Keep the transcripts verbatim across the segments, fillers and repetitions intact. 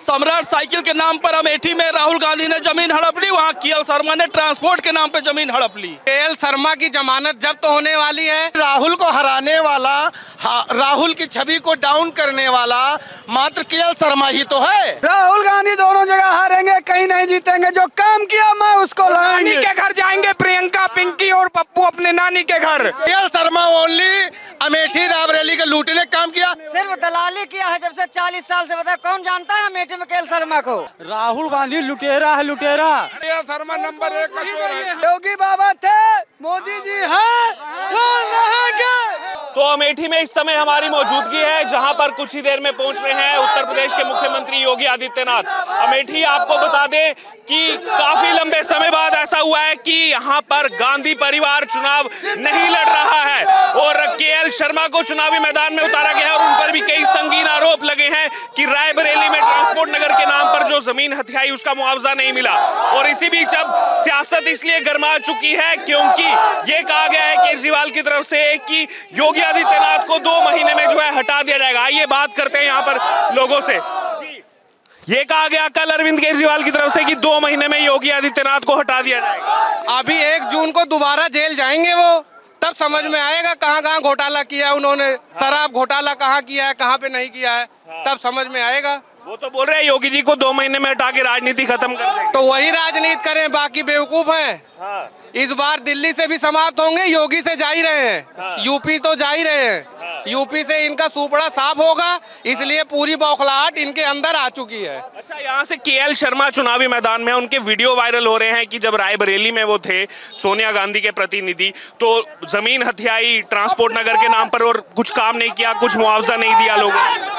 सम्राट साइकिल के नाम पर अमेठी में राहुल गांधी ने जमीन हड़प ली, वहाँ के एल शर्मा ने ट्रांसपोर्ट के नाम पे जमीन हड़प ली। के एल शर्मा की जमानत जब्त होने वाली है। राहुल को हराने वाला, राहुल की छवि को डाउन करने वाला मात्र के एल शर्मा ही तो है। राहुल गांधी दोनों जगह हारेंगे, कहीं नहीं जीतेंगे। जो काम किया मैं उसको नानी के घर जाएंगे, प्रियंका, पिंकी और पप्पू अपने नानी के घर। K L Sharma only Amethi Raebareli के लूटने काम किया, सिर्फ दलाली किया है जब से चालीस साल से। बता कौन जानता है अमेठी में के एल शर्मा को? राहुल गांधी लुटेरा है, लुटेरा। के एल शर्मा नंबर एक का चोर है। योगी बाबा थे, मोदी जी हैं, कौन रहेंगे? तो अमेठी में इस समय हमारी मौजूदगी है, जहां पर कुछ ही देर में पहुंच रहे हैं उत्तर प्रदेश के मुख्यमंत्री योगी आदित्यनाथ। अमेठी आपको बता दें कि काफी लंबे समय बाद ऐसा हुआ है कि यहां पर गांधी परिवार चुनाव नहीं लड़ रहा है और के एल शर्मा को चुनावी मैदान में उतारा गया है और उन पर भी कई संगीन आरोप लगे हैं कि रायबरेली में ट्रांसपोर्ट नगर के नाम पर जो जमीन हथियाई उसका मुआवजा नहीं मिला। और इसी बीच अब सियासत इसलिए गर्मा चुकी है क्योंकि ये कहा गया है केजरीवाल की तरफ से कि योगी आदित्यनाथ को दो महीने में जो है हटा दिया जाएगा। आइए बात करते हैं यहाँ पर लोगों से। ये कहा गया कल अरविंद केजरीवाल की तरफ से कि दो महीने में योगी आदित्यनाथ को हटा दिया जाएगा। अभी एक जून को दोबारा जेल जाएंगे वो, तब समझ में आएगा कहाँ कहाँ घोटाला किया उन्होंने। शराब घोटाला कहाँ किया है, कहाँ पे नहीं किया है, तब समझ में आएगा। वो तो बोल रहे हैं योगी जी को दो महीने में हटा के राजनीति खत्म कर देंगे। तो वही राजनीति करें, बाकी बेवकूफ हैं। हाँ। इस बार दिल्ली से भी समाप्त होंगे, योगी से जा ही रहे हैं। हाँ। यूपी तो जा ही रहे हैं। हाँ। यूपी से इनका सुपड़ा साफ होगा, इसलिए पूरी बौखलाहट इनके अंदर आ चुकी है। अच्छा, यहाँ से के एल शर्मा चुनावी मैदान में, उनके वीडियो वायरल हो रहे हैं कि जब रायबरेली में वो थे सोनिया गांधी के प्रतिनिधि, तो जमीन हथियाई ट्रांसपोर्ट नगर के नाम पर और कुछ काम नहीं किया, कुछ मुआवजा नहीं दिया लोगों को।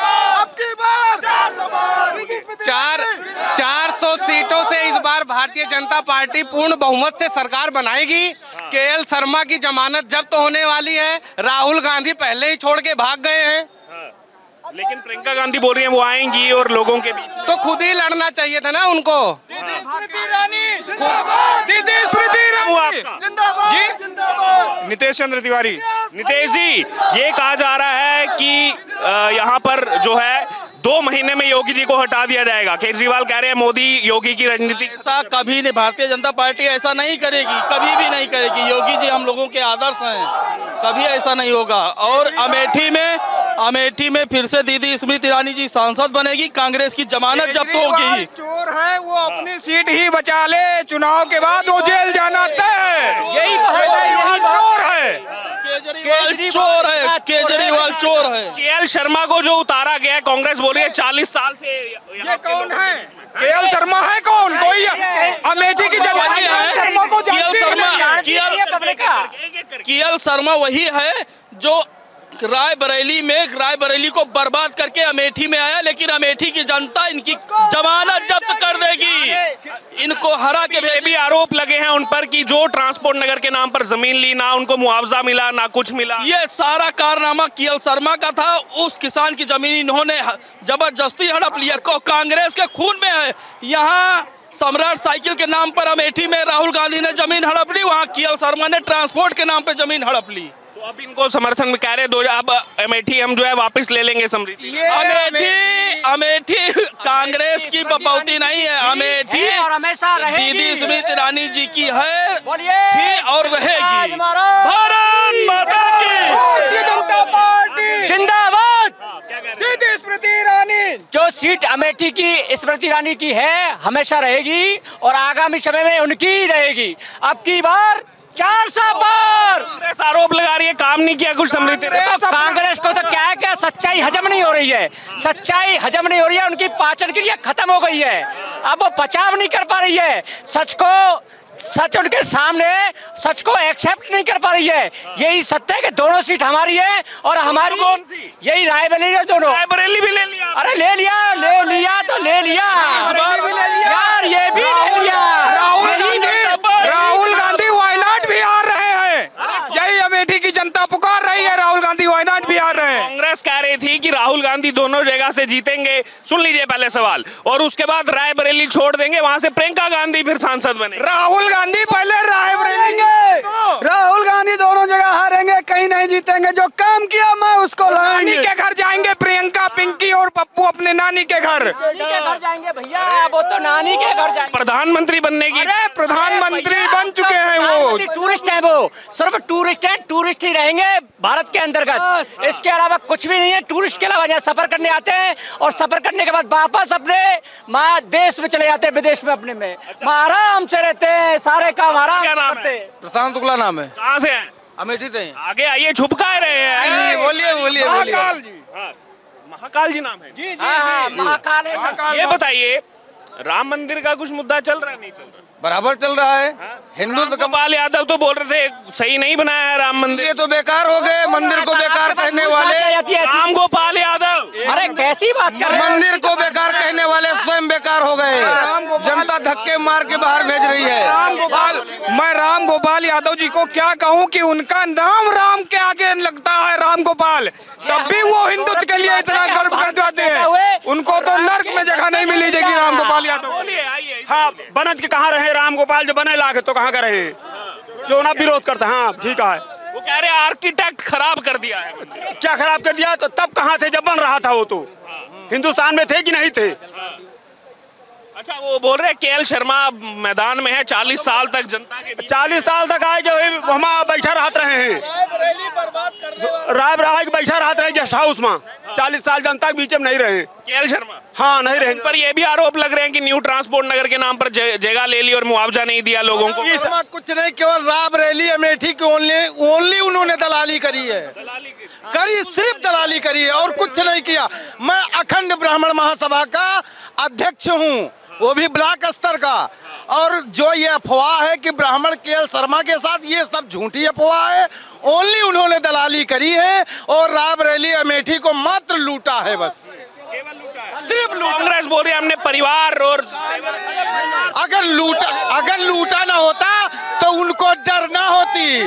चार चार सौ सीटों से इस बार भारतीय जनता पार्टी पूर्ण बहुमत से सरकार बनाएगी। के एल शर्मा की जमानत जब्त होने वाली है। राहुल गांधी पहले ही छोड़ के भाग गए हैं। हाँ। लेकिन प्रियंका गांधी बोल रही हैं वो आएंगी और लोगों के बीच तो खुद ही लड़ना चाहिए था ना उनको। दीदी स्मृति ईरानी जी, नितेश चंद्र तिवारी। नितेश जी, ये कहा जा रहा है कि यहाँ पर जो है दो महीने में योगी जी को हटा दिया जाएगा। केजरीवाल कह रहे हैं मोदी योगी की राजनीति। ऐसा कभी नहीं, भारतीय जनता पार्टी ऐसा नहीं करेगी, कभी भी नहीं करेगी। योगी जी हम लोगों के आदर्श हैं, कभी ऐसा नहीं होगा। और अमेठी में अमेठी में फिर से दीदी स्मृति ईरानी जी सांसद बनेगी, कांग्रेस की जमानत जब्त होगी। चोर है वो, अपनी सीट ही बचा ले, चुनाव के बाद वो जेल जाना तय है। यही चोर है, केजरीवाल चोर है, केजरीवाल चोर है। के एल शर्मा को जो उतारा गया, कांग्रेस बोल रही है चालीस साल से। ये कौन है? के एल शर्मा है कौन? कोई अमेठी की जनता के एल शर्मा वही है जो रायबरेली में रायबरेली को बर्बाद करके अमेठी में आया, लेकिन अमेठी की जनता इनकी जमानत जब्त कर देगी। इनको हरा के भी आरोप लगे हैं उन पर कि जो ट्रांसपोर्ट नगर के नाम पर जमीन ली, ना उनको मुआवजा मिला, ना कुछ मिला। ये सारा कारनामा के एल शर्मा का था। उस किसान की जमीन इन्होंने जबरदस्ती हड़प लिया, कांग्रेस के खून में है। यहाँ सम्राट साइकिल के नाम पर अमेठी में राहुल गांधी ने जमीन हड़प ली, वहाँ के एल शर्मा ने ट्रांसपोर्ट के नाम पे जमीन हड़प ली। तो अब इनको समर्थन में कह रहे दो, अब अमेठी हम जो है वापस ले लेंगे समृद्धि। अमेठी अमेठी कांग्रेस की बपौती नहीं है, अमेठी दीदी स्मृति ईरानी जी की है, थी और रहेगी। भारत माता की भारतीय जनता पार्टी जिंदाबाद। दीदी स्मृति ईरानी, जो सीट अमेठी की स्मृति ईरानी की है हमेशा रहेगी और आगामी समय में उनकी ही रहेगी। अब की बार चार सौ बार कांग्रेस आरोप लगा रही है काम नहीं किया कुछ समृद्धि। तो कांग्रेस को तो क्या है, क्या सच्चाई हजम नहीं हो रही है, सच्चाई हजम नहीं हो रही है, उनकी पाचन क्रिया खत्म हो गई है। अब वो बचाव नहीं कर पा रही है, सच को सच उनके सामने सच को एक्सेप्ट नहीं कर पा रही है। यही सत्य है कि दोनों सीट हमारी है और हमारी कौन सी, यही रायबरेली दोनों। रायबरेली भी ले लिया। अरे ले लिया ले लिया तो ले लिया यार, ये भी ले लिया। राहुल गांधी वायनाड भी आ रहे हैं, यही अमेठी की जनता पुकार रही है। राहुल गांधी वायनाड भी आ रहे हैं। कांग्रेस कह रही थी कि राहुल गांधी दोनों जगह से जीतेंगे। सुन लीजिए पहले सवाल, और उसके बाद रायबरेली छोड़ देंगे, वहां से प्रियंका गांधी फिर सांसद बने। राहुल गांधी पहले रायबरेली, राहुल गांधी दोनों जगह हारेंगे, कहीं कहीं नहीं जीतेंगे। जो काम किया मैं उसको नानी लाएंगे। के घर जाएंगे प्रियंका, पिंकी और पप्पू अपने नानी के घर। नानी के घर जाएंगे भैया, वो तो नानी के घर जाएंगे। प्रधानमंत्री बनने की अरे प्रधानमंत्री बन चुके हैं वो। टूरिस्ट है, वो सिर्फ टूरिस्ट हैं, टूरिस्ट ही रहेंगे भारत के अंतर्गत। इसके अलावा कुछ भी नहीं है। टूरिस्ट के अलावा यहाँ सफर करने आते हैं और सफर करने के बाद वापस अपने माँ देश में चले जाते हैं, विदेश में अपने में। माँ आराम से रहते हैं, सारे काम आराम से करते हैं। प्रशांत शुक्ला नाम है। कहाँ से हैं? अमेठी से हैं। आगे आइए, छुप का रहे हैं। बोलिए बोलिए बोलिए। महाकाल जी। हाँ, महाकाल जी नाम है। जी जी हाँ, हाँ, महाकाल है। महाकाल। ये बताइए, राम मंदिर का कुछ मुद्दा चल रहा है, नहीं चल रहा? बराबर चल रहा है। हिंदू तो गोपाल यादव तो बोल रहे थे सही नहीं बनाया है राम मंदिर। ये तो बेकार हो गए। मंदिर को बेकार कहने वाले राम गोपाल यादव। अरे कैसी बात कर रहे हैं? मंदिर को बेकार कहने वाले स्वयं बेकार हो गए। जनता धक्के मार के बाहर भेज रही है। राम गोपाल, मैं राम गोपाल यादव जी को क्या कहूं कि उनका नाम राम के आगे लगता है, राम गोपाल, तब भी वो हिंदुत्व के लिए इतना गर्व कर जाते हैं। उनको तो नर्क में जगह नहीं मिली जाएगी राम गोपाल यादव। हाँ, बनत के कहाँ रहे राम गोपाल, जो बने लागे तो कहाँ का रहे, जो ना विरोध करता। हाँ ठीक है। वो कह रहे आर्किटेक्ट खराब कर दिया है। क्या खराब कर दिया? तो तब कहाँ थे जब बन रहा था? वो तो हिंदुस्तान में थे कि नहीं थे? अच्छा, वो बोल रहे के एल शर्मा मैदान में है, चालीस साल तक जनता के बीच। चालीस साल तक आए जो हम बैठा रहते रहे हैं, राय बरेली बैठा रहते रहे गेस्ट हाउस में। चालीस साल जनता के बीच में नहीं रहे के एल शर्मा। हाँ नहीं रहे। पर ये भी आरोप लग रहे हैं कि न्यू ट्रांसपोर्ट नगर के नाम पर जगह ले ली और मुआवजा नहीं दिया लोगों को। कुछ नहीं, केवल रायबरेली अमेठी की ओनली ओनली उन्होंने दलाली करी है, करी सिर्फ दलाली करी है और कुछ नहीं किया। मैं अखंड ब्राह्मण महासभा का अध्यक्ष हूँ, वो भी ब्लॉक स्तर का। और जो ये अफवाह है कि ब्राह्मण के एल शर्मा के साथ, ये सब झूठी अफवाह है। ओनली उन्होंने दलाली करी है और रायबरेली अमेठी को मात्र लूटा है, बस सिर्फ लूटा। कांग्रेस बोल रही है हमने परिवार और अगर लूटा अगर लूटा ना होता तो उनको डर ना होती।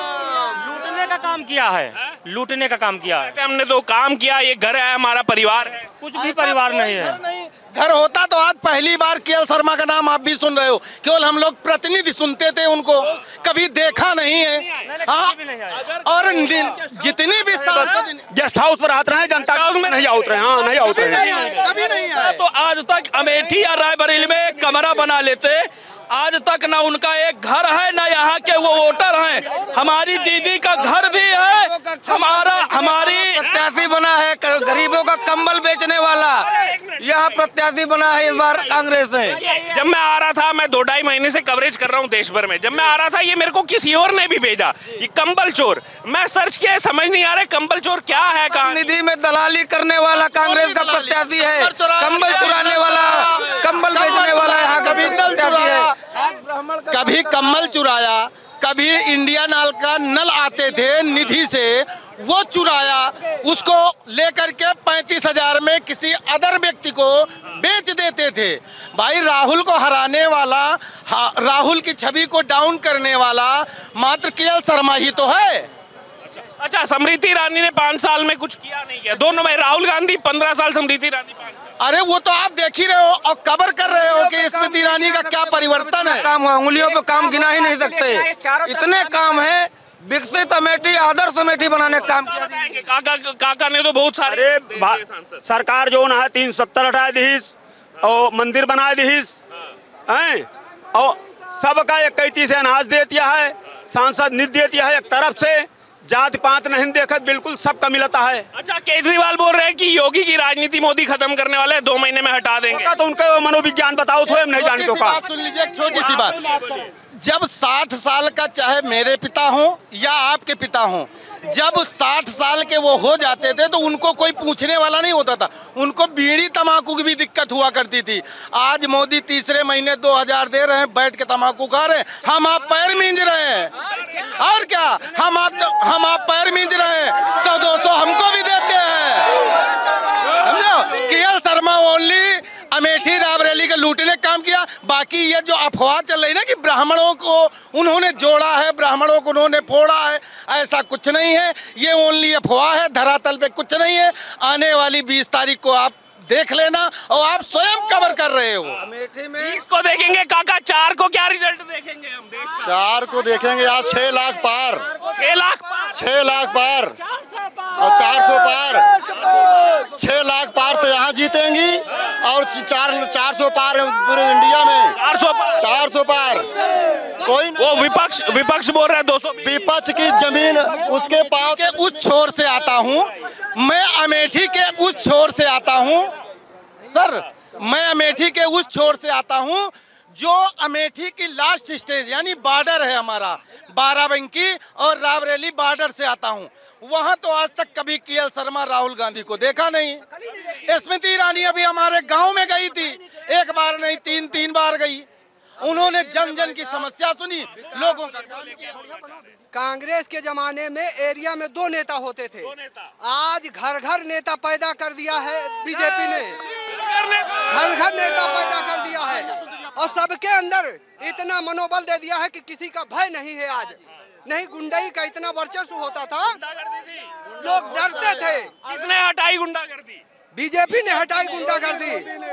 लूटने का काम किया है, लूटने का काम किया है। हमने तो काम किया, ये घर है, हमारा परिवार है। कुछ भी परिवार नहीं है। घर होता तो आज पहली बार के एल शर्मा का नाम आप भी सुन रहे हो। केवल हम लोग प्रतिनिधि सुनते थे, उनको कभी देखा नहीं है। हाँ, और जितनी भी गेस्ट हाउस पर आते रहे, जनता हाउस में नहीं आते रहे। हाँ नहीं आते रहे, कभी नहीं आए। तो आज तक अमेठी या रायबरेली में एक कमरा बना लेते, आज तक ना उनका एक घर है, ना यहाँ के वो वोटर हैं। हमारी दीदी का घर भी है, हमारा हमारी प्रत्याशी बना है गरीबों का कंबल बेचने वाला, यह प्रत्याशी बना है इस बार कांग्रेस है। जब मैं आ रहा था, मैं दो ढाई महीने से कवरेज कर रहा हूँ देश भर में, जब मैं आ रहा था ये मेरे को किसी और ने भी भेजा, ये कंबल चोर। मैं सर्च किया, समझ नहीं आ रहा कंबल चोर क्या है। कहाँ निधि में दलाली करने वाला कांग्रेस का प्रत्याशी है, कंबल चुराने वाला, कंबल बेचने वाला यहाँ का प्रत्याशी है। कभी कम्बल चुराया, कभी इंडिया नल का नल आते थे निधि से, वो चुराया, उसको लेकर के पैंतीस हजार में किसी अदर व्यक्ति को बेच देते थे। भाई राहुल को हराने वाला, राहुल की छवि को डाउन करने वाला मात्र के एल शर्मा ही तो है। अच्छा, स्मृति ईरानी ने पाँच साल में कुछ किया नहीं किया, दोनों में। राहुल गांधी पंद्रह साल, स्मृति ईरानी पाँच साल। अरे वो तो आप देख ही रहे हो और कवर कर रहे हो कि स्मृति ईरानी का क्या परिवर्तन है। काम हुआ, उंगलियों पे काम गिना ही नहीं सकते, इतने काम है। विकसित अमेठी, आदर्श अमेठी बनाने का काम किया। काका काका ने तो बहुत सारे सरकार जो ना है तीन सत्तर हटा दीस और मंदिर बना दीस हैं, और सबका इक्कीस से अनाज दे दिया है, सांसद निधि दे दिया है एक तरफ से, जात पात नहीं देखा, बिल्कुल सबका मिलता है। अच्छा, केजरीवाल बोल रहे हैं कि योगी की राजनीति मोदी खत्म करने वाले हैं, दो महीने में हटा देंगे। तो उनका मनोविज्ञान बताओ तो हम नहीं जानते तो का। सुन लीजिए, छोटी सी बात, जब साठ साल का चाहे मेरे पिता हो या आपके पिता हो, जब साठ साल के वो हो जाते थे तो उनको कोई पूछने वाला नहीं होता था, उनको बीड़ी तम्बाकू की भी दिक्कत हुआ करती थी। आज मोदी तीसरे महीने दो हजार दे रहे हैं, बैठ के तम्बाकू खा रहे हैं, हम आप पैर मींज रहे हैं। और क्या, हम आप हम आप पैर मींज रहे हैं, सौ दो सौ हमको भी देते हैं, समझो। K L Sharma only Amethi Raebareli का लूटने काम किया। बाकी ये जो अफवाह चल रही ना कि ब्राह्मणों को उन्होंने जोड़ा है, ब्राह्मणों को उन्होंने फोड़ा है, ऐसा कुछ नहीं है। ये ओनली अफवाह है, धरातल पे कुछ नहीं है। आने वाली बीस तारीख को आप देख लेना और आप स्वयं कवर कर रहे हो। अमेठी में इसको देखेंगे काका, चार को क्या रिजल्ट देखेंगे हम देश का? चार को देखेंगे आप, छह लाख पार, छह लाख पार, छह लाख पार और चार सौ पार, छह लाख पार से यहाँ जीतेंगी और चार चार सौ पार पूरे इंडिया में, चार सौ पार, चार सौ पार। कोई वो विपक्ष विपक्ष बोल रहा है दो सौ। विपक्ष की जमीन उसके पास के उस छोर से आता हूँ मैं, अमेठी के उस छोर से आता हूँ सर, मैं अमेठी के उस छोर से आता हूँ जो अमेठी की लास्ट स्टेज यानी बॉर्डर है हमारा, बाराबंकी और रायबरेली बॉर्डर से आता हूँ। वहाँ तो आज तक कभी के एल शर्मा राहुल गांधी को देखा नहीं। स्मृति ईरानी अभी हमारे गांव में गई थी, एक बार नहीं तीन तीन बार गई। उन्होंने जन जन की समस्या सुनी, लोगों का। कांग्रेस के जमाने में एरिया में दो नेता होते थे, आज घर घर नेता पैदा कर दिया है बीजेपी ने, घर घर नेता पैदा कर दिया है और सबके अंदर इतना मनोबल दे दिया है कि किसी का भय नहीं है। आज नहीं गुंडाई का इतना वर्चस्व होता था, लोग डरते थे। किसने हटाई गुंडागर्दी? बीजेपी ने हटाई गुंडागर्दी।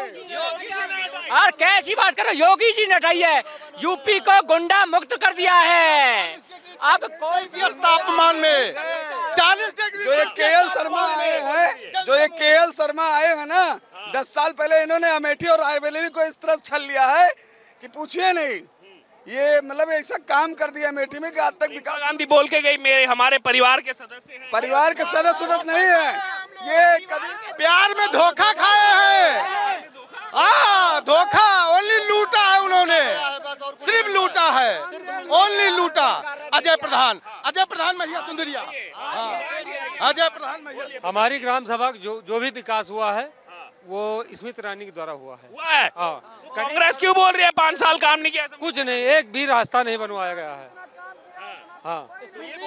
और कैसी बात कर रहे हो, योगी जी ने हटाई है, यूपी को गुंडा मुक्त कर दिया है। अब कोई भी तापमान में चालीस डिग्री जो ये के एल शर्मा आए हैं, जो ये के एल शर्मा आए हैं ना, दस साल पहले इन्होंने अमेठी और रायबरेली को इस तरह छल लिया है कि पूछिए नहीं। ये मतलब ऐसा काम कर दिया अमेठी में कि आज तक विकास गांधी बोल के गई मेरे हमारे परिवार के सदस्य हैं। परिवार के सदस्य सदस्य नहीं है, ये कभी प्यार में धोखा खाए हैं। हाँ, धोखा ओनली लूटा है उन्होंने, सिर्फ लूटा है, ओनली लूटा। अजय प्रधान, अजय प्रधान महिला सुंदरिया, अजय प्रधान महिला। हमारी ग्राम सभा जो जो भी विकास हुआ है वो स्मृति ईरानी के द्वारा हुआ है। हुआ है? कांग्रेस क्यों बोल रही है पाँच साल काम नहीं किया? कुछ नहीं, एक भी रास्ता नहीं बनवाया गया है। हाँ,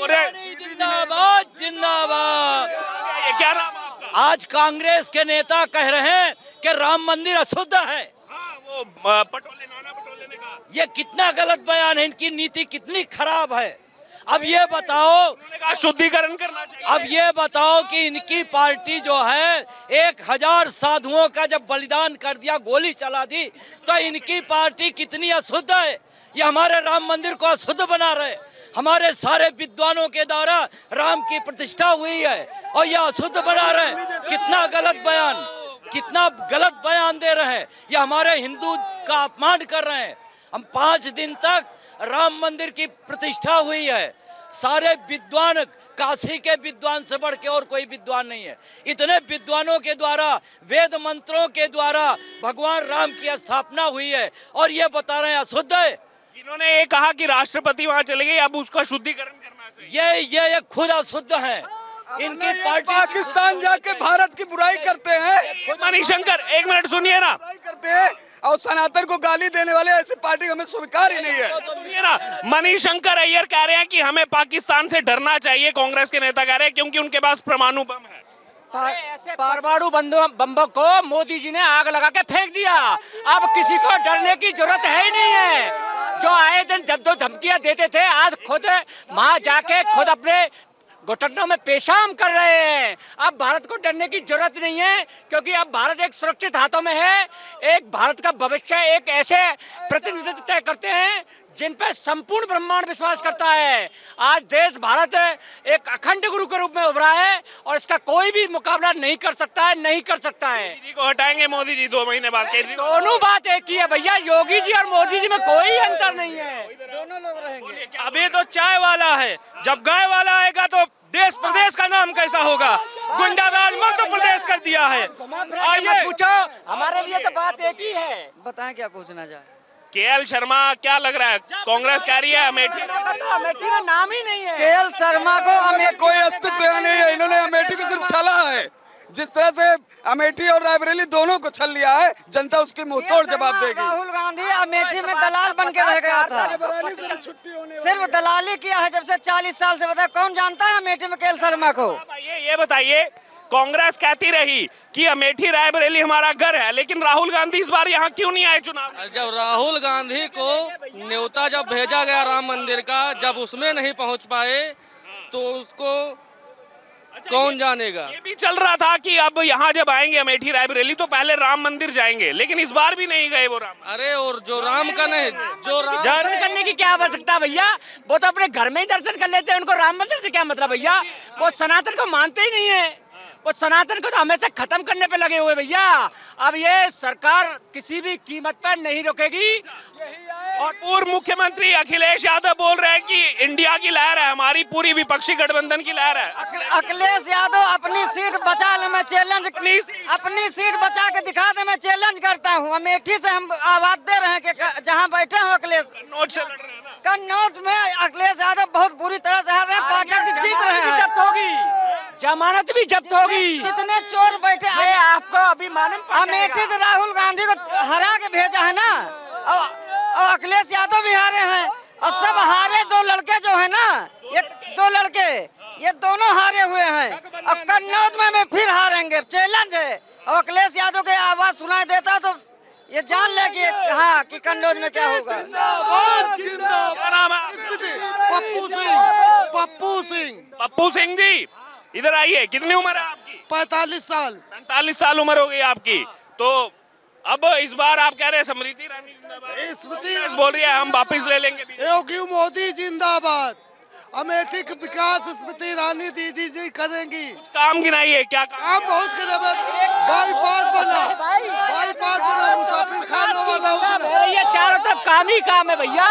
जिंदाबाद जिंदाबाद। ये क्या नाम आपका? आज कांग्रेस के नेता कह रहे हैं कि राम मंदिर अशुद्ध है। हाँ, वो पटोले नाना पटोले ने कहा। ये कितना गलत बयान है, इनकी नीति कितनी खराब है। अब ये बताओ, शुद्धिकरण करना चाहिए। अब ये बताओ कि इनकी पार्टी जो है एक हजार साधुओं का जब बलिदान कर दिया, गोली चला दी, तो इनकी पार्टी कितनी अशुद्ध है। ये हमारे राम मंदिर को अशुद्ध बना रहे, हमारे सारे विद्वानों के द्वारा राम की प्रतिष्ठा हुई है और ये अशुद्ध बना रहे। कितना गलत बयान, कितना गलत बयान दे रहे हैं। ये हमारे हिंदू का अपमान कर रहे हैं। हम पाँच दिन तक राम मंदिर की प्रतिष्ठा हुई है, सारे विद्वान, काशी के विद्वान से बढ़ के और कोई विद्वान नहीं है। इतने विद्वानों के द्वारा, वेद मंत्रों के द्वारा भगवान राम की स्थापना हुई है और ये बता रहे हैं अशुद्ध है। इन्होंने ये कहा कि राष्ट्रपति वहां चले गए, अब उसका शुद्धिकरण करना चाहिए। ये ये, ये खुद अशुद्ध है। इनकी पार्टी पाकिस्तान जाके भारत की बुराई करते हैं। मणिशंकर, एक मिनट सुनिए ना, करते हैं और सनातन को गाली देने वाले ऐसी पार्टी हमें स्वीकार ही नहीं है। सुनिए ना, मणिशंकर अय्यर कह रहे हैं कि हमें पाकिस्तान से डरना चाहिए, कांग्रेस के नेता कह रहे हैं, क्योंकि उनके पास परमाणु बम है। ऐसे परमाणु बम को मोदी जी ने आग लगा के फेंक दिया। अब किसी को डरने की जरूरत है ही नहीं है। जो आए दिन जब दो धमकियां देते थे, आज खुद वहां जाके खुद अपने घुटनों में पेशाब कर रहे हैं। अब भारत को डरने की जरूरत नहीं है, क्योंकि अब भारत एक सुरक्षित हाथों में है। एक भारत का भविष्य एक ऐसे प्रतिनिधित्व तय करते हैं जिन पर संपूर्ण ब्रह्मांड विश्वास करता है। आज देश भारत एक अखंड गुरु के रूप में उभरा है और इसका कोई भी मुकाबला नहीं कर सकता है, नहीं कर सकता है। मोदी जी को हटाएंगे मोदी जी दो महीने बाद। दोनों बात एक ही है भैया, योगी जी और मोदी जी में कोई अंतर नहीं है, दोनों लोग रहेंगे। अभी तो चाय वाला है, जब गाय वाला आएगा तो देश प्रदेश का नाम कैसा होगा। गुंडाराज मध्य प्रदेश कर दिया है। आइए पूछो, हमारे लिए तो बात एक ही है। बताएं क्या पूछना चाहे। के एल शर्मा क्या लग रहा है, कांग्रेस कह रही है अमेठी अमेठी में नाम ही नहीं है। के एल शर्मा को अमेठी कोई अस्तित्व नहीं है। इन्होंने अमेठी को सिर्फ छला है। जिस तरह से अमेठी और रायबरेली दोनों को छल लिया है, जनता उसके मुंह तोड़ जवाब देगी। राहुल गांधी अमेठी में दलाल बन के रह गया था, सिर्फ दलाली किया है जब से चालीस साल से। बता कौन जानता है अमेठी में के एल शर्मा को। ये ये बताइए, कांग्रेस कहती रही कि अमेठी रायबरेली हमारा घर है, लेकिन राहुल गांधी इस बार यहाँ क्यों नहीं आए चुनाव? जब राहुल गांधी को न्योता जब भेजा गया राम मंदिर का, जब उसमें नहीं पहुंच पाए तो उसको कौन जानेगा। ये भी चल रहा था कि अब यहाँ जब आएंगे अमेठी रायबरेली तो पहले राम मंदिर जाएंगे, लेकिन इस बार भी नहीं गए वो राम। अरे और जो राम का नहीं, जो राम दर्शन करने की क्या आवश्यकता भैया, वो तो अपने घर में ही दर्शन कर लेते हैं, उनको राम मंदिर से क्या मतलब भैया। वो सनातन को मानते ही नहीं है, वो सनातन को तो हमेशा खत्म करने पे लगे हुए भैया। अब ये सरकार किसी भी कीमत पर नहीं रुकेगी। और पूर्व मुख्यमंत्री अखिलेश यादव बोल रहे हैं कि इंडिया की लहर है, हमारी पूरी विपक्षी गठबंधन की लहर है। अखिलेश यादव अपनी सीट बचा ले, मैं चैलेंज अपनी सीट बचा के दिखा दे, मैं चैलेंज करता हूँ। अमेठी से हम आवाज दे रहे हैं कि जहाँ बैठे हो अखिलेश, कन्नौज में अखिलेश यादव बहुत बुरी तरह से हार रहे हैं, पार्टी जीत रहे हैं। जब्त होगी, जमानत भी जब्त होगी। जितने चोर बैठे हैं आपको अभी मालूम, अमेठी से राहुल गांधी को हरा के भेजा है ना, और, और अखिलेश यादव भी हारे हैं, और सब हारे दो लड़के जो है ना, ये दो लड़के ये दोनों हारे हुए हैं, और कन्नौज में मैं फिर हारेंगे, चैलेंज है। और अखिलेश यादव की आवाज सुनाई देता तो ये जान ले कि हाँ कि कन्नौज में क्या होगा। जिंदाबाद जिंदाबाद। पप्पू सिंह, पप्पू सिंह, पप्पू सिंह जी इधर आइए। कितनी उम्र है आपकी? पैतालीस साल। सैतालीस साल उम्र हो गई आपकी। तो अब इस बार आप कह रहे हैं स्मृति ईरानी जिंदाबाद, स्मृति बोल रही है हम वापिस ले लेंगे। योगी मोदी जिंदाबाद। अमेठी का विकास स्मृति ईरानी दीदी जी करेंगी। काम गिनाइए, क्या काम? काम बहुत करे, बाईपास बना, बाईपास बना, मुसाफिर खाने वाला, ये चारों तरफ काम ही काम है भैया।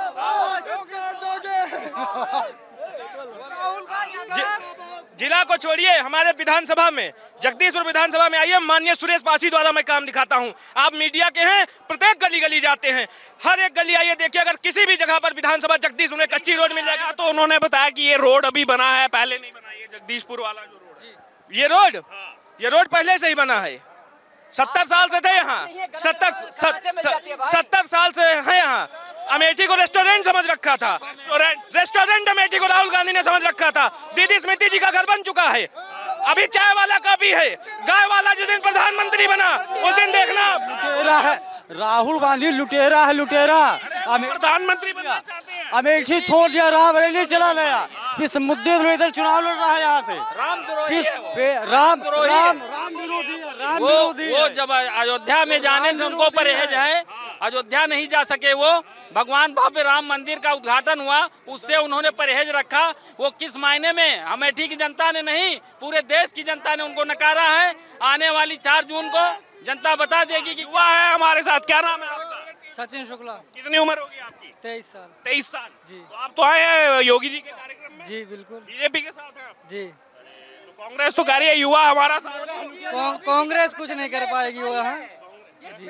जिला को छोड़िए, हमारे विधानसभा में, जगदीशपुर विधानसभा में आइए, माननीय सुरेश पासी द्वारा मैं काम दिखाता हूं। आप मीडिया के हैं, प्रत्येक गली गली जाते हैं, हर एक गली आइए देखिए, अगर किसी भी जगह पर विधानसभा जगदीशपुर में कच्ची रोड मिल जाएगा तो उन्होंने बताया कि ये रोड अभी बना है, पहले नहीं बना। ये जगदीशपुर वाला जो रोड, ये रोड ये रोड पहले से ही बना है। सत्तर साल से थे यहाँ, सत्तर सत्तर साल से है यहाँ। अमेठी को रेस्टोरेंट समझ रखा था, रेस्टोरेंट अमेठी को राहुल गांधी ने समझ रखा था। दीदी स्मृति जी का घर बन चुका है, अभी चाय वाला का भी है। गाय वाला जिस दिन प्रधानमंत्री बना उस दिन देखना। लुटेरा है राहुल गांधी, लुटेरा है, लुटेरा। प्रधानमंत्री बनना चाहते हैं, अमेठी छोड़ दिया, रायबरेली चला गया, किस मुद्दे पर इधर चुनाव लड़ रहा है यहाँ से। राम द्रोही किस है, राम द्रोही राम है। राम विरोधी है, राम वो, विरोधी वो है। जब अयोध्या में जाने से उनको परहेज है, अयोध्या नहीं जा सके, वो भगवान भव्य राम मंदिर का उद्घाटन हुआ, उससे उन्होंने परहेज रखा। वो किस मायने में, अमेठी की जनता ने नहीं, पूरे देश की जनता ने उनको नकारा है। आने वाली चार जून को जनता बता देगी कि युवा है हमारे साथ। क्या नाम है आपका? सचिन शुक्ला। कितनी उम्र होगी आपकी? तेईस साल। तेईस साल जी। तो आप तो आए हैं योगी जी के कार्यक्रम में? जी बिल्कुल। बीजेपी के साथ हैं आप? जी। तो कांग्रेस तो कह रही है युवा हमारा साथ। कांग्रेस कुछ नहीं कर पाएगी वो यहाँ। जी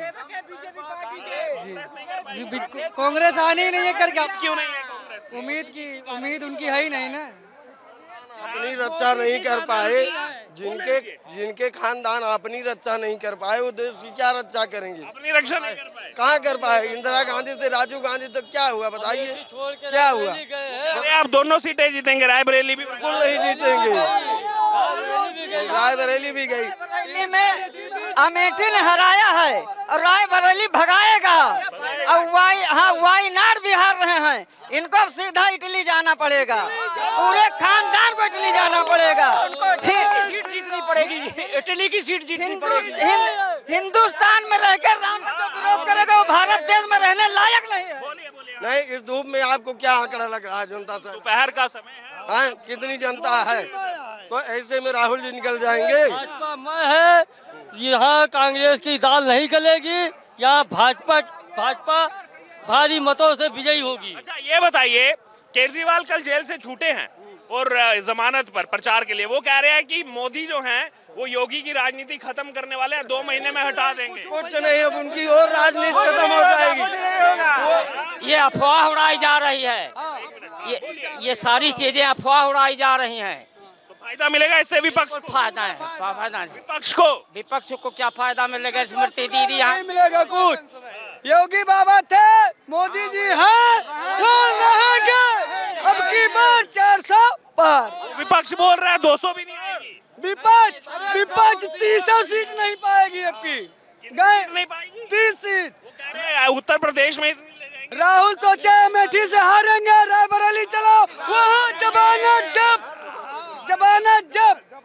जी कांग्रेस आने ही नहीं है करके। क्यों नहीं है कांग्रेस? उम्मीद की उम्मीद उनकी है ही नहीं ना। अपनी रक्षा नहीं कर पाए, जिनके जिनके खानदान अपनी रक्षा नहीं कर पाए वो देश की क्या रक्षा करेंगे? अपनी रक्षा नहीं कर पाए, कहाँ कर पाए? इंदिरा गांधी से राजीव गांधी तक क्या हुआ बताइए, क्या हुआ? अरे आप दोनों सीटें जीतेंगे, रायबरेली भी बिल्कुल नहीं जीतेंगे, रायबरेली भी गई। रायबरेली में अमेठी ने हराया है और रायबरेली भगाएगा, और वाई हाँ वायनाड भी हार रहे हैं। इनको अब सीधा इटली जाना पड़ेगा, पूरे खानदान को इटली जाना पड़ेगा। सीट जीतनी पड़ेगी, इटली की सीट जीतनी पड़ेगी। हिंदुस्तान में रहकर राम का जो विरोध करेगा वो भारत देश में रहने लायक नहीं है। नहीं, इस धूप में आपको क्या आंकड़ा लग रहा है जनता से? दोपहर का समय है, हाँ कितनी जनता है, तो ऐसे में राहुल जी निकल जाएंगे। भाजपा में है, यहाँ कांग्रेस की दाल नहीं गलेगी, यहाँ भाजपा भाजपा भारी मतों से विजयी होगी। अच्छा ये बताइए, केजरीवाल कल जेल से छूटे हैं और जमानत पर प्रचार के लिए, वो कह रहे हैं कि मोदी जो हैं वो योगी की राजनीति खत्म करने वाले हैं, दो महीने में हटा देंगे। कुछ नहीं, अब उनकी और राजनीति खत्म हो जाएगी। ये अफवाह उड़ाई जा रही है, ये ये सारी चीजें अफवाह उड़ाई जा रही हैं। तो फायदा मिलेगा इससे विपक्ष को? फायदा है, फायदा है विपक्ष को। विपक्ष को क्या फायदा मिलेगा? स्मृति दीदी यहाँ मिलेगा कुछ। योगी बाबा थे, मोदी जी हैं, वो रहेंगे। अब की बार चार सौ पार। विपक्ष बोल रहा है दो सौ भी नहीं आएगी। विपक्ष विपक्ष तीस सीट नहीं पाएगी, अब की गए नहीं पाएगी तीस सीट। उत्तर प्रदेश में राहुल तो चाहे अमेठी से हारेंगे, रायबरेली चलो, वहाँ जमानत जब जमानत जब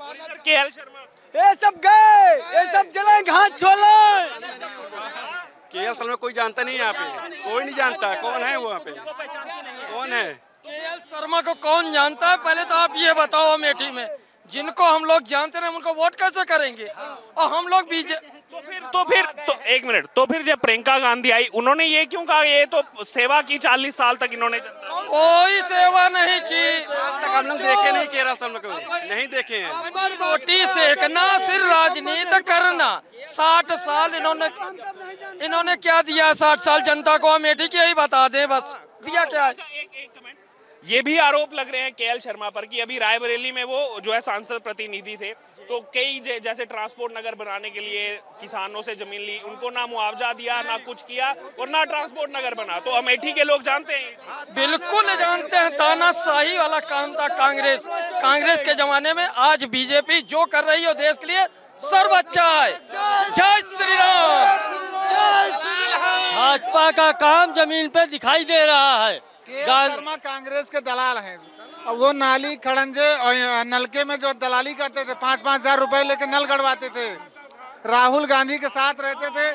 के एल शर्मा ये सब गए, ये सब जलेंगे, हाथ छोड़े। के एल शर्मा कोई जानता नहीं यहाँ पे, कोई नहीं जानता कौन है वहाँ पे, कौन है के एल शर्मा को कौन जानता है? पहले तो आप ये बताओ अमेठी में जिनको हम लोग जानते हैं उनको वोट कैसे करेंगे? और हम लोग भी तो फिर तो फिर तो एक मिनट, तो फिर जब प्रियंका गांधी आई उन्होंने ये क्यों कहा? ये तो सेवा की चालीस साल तक इन्होंने, कोई सेवा नहीं की। आज तक हम लोग देखे नहीं केरल शर्मा को, नहीं देखे हैं। रोटी सेकना सिर्फ राजनीति करना। साठ साल इन्होंने इन्होंने क्या दिया? साठ साल जनता को अमेठी की यही बता दे बस, दिया क्या है? ये भी आरोप लग रहे हैं के एल शर्मा पर कि अभी रायबरेली में वो जो है सांसद प्रतिनिधि थे, तो कई जैसे ट्रांसपोर्ट नगर बनाने के लिए किसानों से जमीन ली, उनको ना मुआवजा दिया, ना कुछ किया और ना ट्रांसपोर्ट नगर बना। तो अमेठी के लोग जानते हैं, बिल्कुल जानते हैं। तानाशाही वाला काम था कांग्रेस कांग्रेस के जमाने में। आज बीजेपी जो कर रही है देश के लिए सर्व अच्छा है। जय श्री राम। भाजपा का काम जमीन पे दिखाई दे रहा है। शर्मा कांग्रेस के दलाल हैं। वो नाली खड़ंजे और नलके में जो दलाली करते थे, पाँच पाँच हजार रुपए लेके नल गड़वाते थे, राहुल गांधी के साथ रहते थे।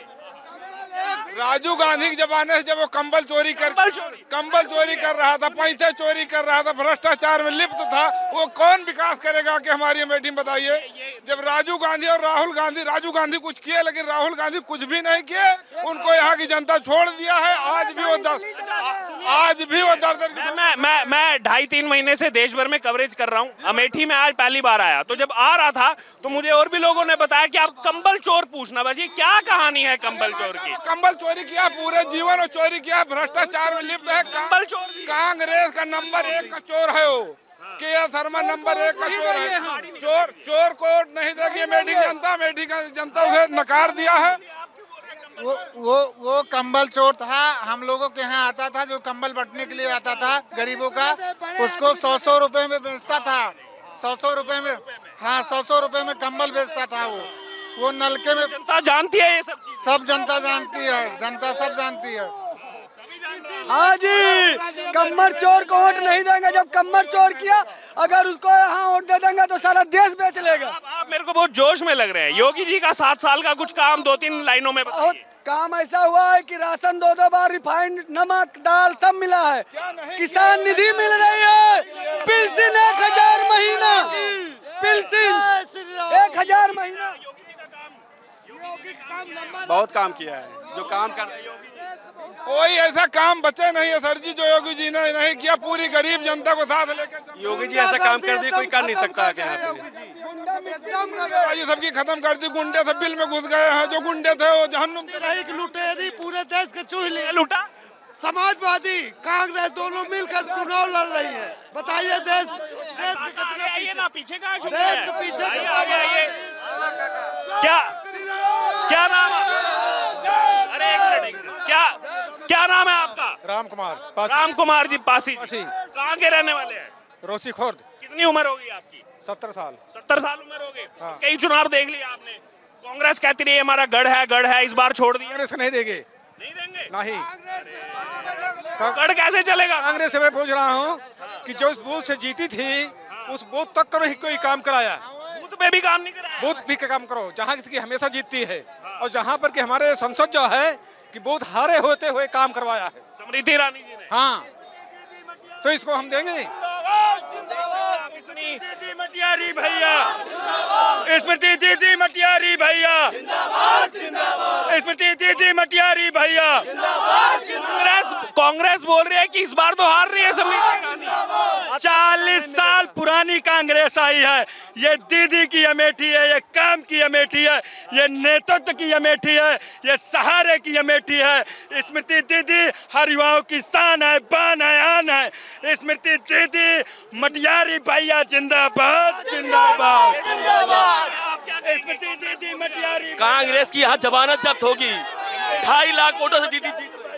राजीव गांधी के जमाने से जब वो कंबल चोरी कर कंबल चोरी कर रहा था, पैसे चोरी कर रहा था, भ्रष्टाचार में लिप्त था, वो कौन विकास करेगा कि हमारी अमेठी में? बताइए। जब राजीव गांधी और राहुल गांधी राजीव गांधी कुछ किए लेकिन राहुल गांधी कुछ भी नहीं किए, उनको यहाँ की जनता छोड़ दिया है। आज भी वो दर, आज भी वो दर दर मैं मैं मैं ढाई तीन महीने से देश भर में कवरेज कर रहा हूँ। अमेठी में आज पहली बार आया, तो जब आ रहा था तो मुझे और भी लोगों ने बताया कि आप कंबल चोर पूछना। बस क्या कहानी है कंबल चोर की? कंबल चोरी किया पूरे जीवन और चोरी किया, भ्रष्टाचार में लिप्त है। कंबल चोर कांग्रेस का नंबर एक का चोर है वो। के एल शर्मा नंबर एक का चोर है। चोर चोर को नहीं देगी अमेठी की जनता, अमेठी का जनता उसे नकार दिया है। वो वो वो कंबल चोर था। हम लोगों के यहाँ आता था, जो कंबल बंटने के लिए आता था गरीबों का, उसको सौ सौ रुपए में बेचता था। सौ सौ रुपए में, हाँ सौ सौ रुपए में कंबल बेचता था वो। वो नलके में जनता जानती है ये सब चीज़? सब जनता जानती है, जनता सब जानती है। हाँ जी, कम्मर चोर को वोट नहीं देंगे। जब कम्मर चोर किया, अगर उसको यहाँ वोट दे देंगे तो सारा देश बेच लेगा। आप, आप मेरे को बहुत जोश में लग रहे हैं। योगी जी का सात साल का कुछ काम दो तीन लाइनों में बहुत काम ऐसा हुआ है कि राशन दो दो बार, रिफाइंड, नमक, दाल सब मिला है। किसान निधि मिल रही है, पेंशन एक हजार महीना, पेंशन एक हजार महीना। बहुत काम किया है, जो काम कर कोई ऐसा काम बचे नहीं है सर जी जो योगी जी ने नहीं किया। पूरी गरीब जनता को साथ लेकर योगी जी ऐसा काम कर दिया, कोई कर नहीं सकता है यहाँ पे। ये सबकी खत्म कर दी। गुंडे सब बिल में घुस गए हैं। जो गुंडे थे वो जहन्नुम लुटेरी पूरे देश के चूह लिए। लुटा समाजवादी कांग्रेस दोनों मिलकर चुनाव लड़ रही है। बताइए देश देश के कितने पीछे ना पीछे कहाँ छुप देश के पीछे कितना क्या क्या नाम? अरे एक मिनट, क्या क्या नाम है आपका? राम कुमार। राम कुमार जी पासी। कहाँ के रहने वाले हैं? रोसी खोर्द। कितनी उम्र होगी आपकी? सत्तर साल। सत्तर साल उम्र हो गई। हाँ। कई चुनाव देख लिया आपने। कांग्रेस कहती रही हमारा गढ़ है गढ़ है, इस बार छोड़ दिया। कांग्रेस नहीं देंगे, नहीं देंगे नहीं। गढ़ कैसे चलेगा? कांग्रेस से मैं पूछ रहा हूँ कि जो उस बूथ से जीती थी, उस बूथ तक करो ही कोई काम कराया। बूथ पे भी काम नहीं कराया। बूथ भी काम करो जहाँ किसी हमेशा जीतती है, और जहाँ पर कि हमारे संसद जो है कि बूथ हारे होते हुए काम करवाया है समृद्धि ईरानी जी ने। हाँ, तो इसको हम देंगे। मटियारी भैया, स्मृति दीदी मटियारी भैया, स्मृति दीदी मटियारी भैया। कांग्रेस कांग्रेस बोल रही है कि इस बार तो हार रही है समृद्धि। चालीस साल पुरानी कांग्रेस आई है। ये दीदी की अमेठी है, ये काम की अमेठी है, ये नेतृत्व की अमेठी है, ये सहारे की अमेठी है। स्मृति दीदी हर युवाओं की शान है, बान है, आन है। स्मृति दीदी मटियारी भैया जिंदाबाद जिंदाबाद। स्मृति दीदी मटियारी। कांग्रेस की यहाँ जमानत जब्त होगी। ढाई लाख वोटों से दीदी जीत